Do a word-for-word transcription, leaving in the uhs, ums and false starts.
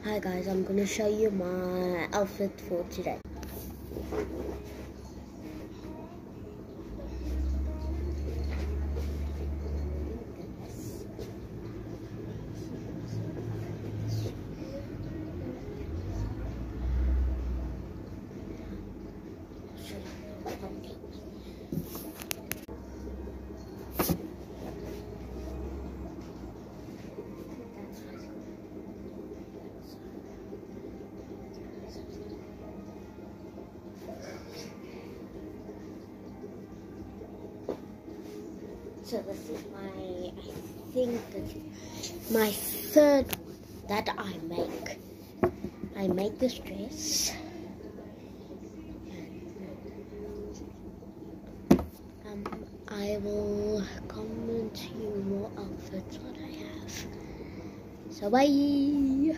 Hi guys, I'm gonna show you my outfit for today. So this is my, I think that's my third one that I make. I make this dress. Um, I will comment to you more outfits what I have. So bye!